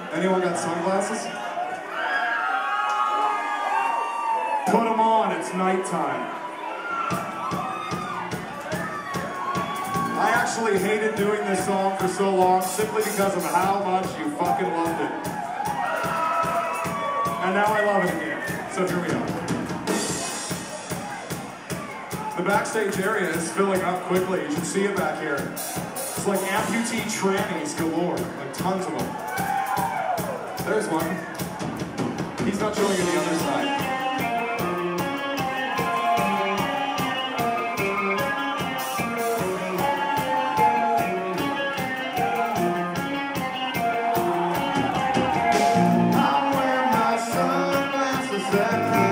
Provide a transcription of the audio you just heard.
Anyone got sunglasses? Put them on, it's nighttime. I actually hated doing this song for so long simply because of how much you fucking loved it. And now I love it again. So here we are. The backstage area is filling up quickly. You should see it back here. It's like amputee trannies galore, like tons of them. There's one. He's not showing you the other side. I wear my sunglasses at night.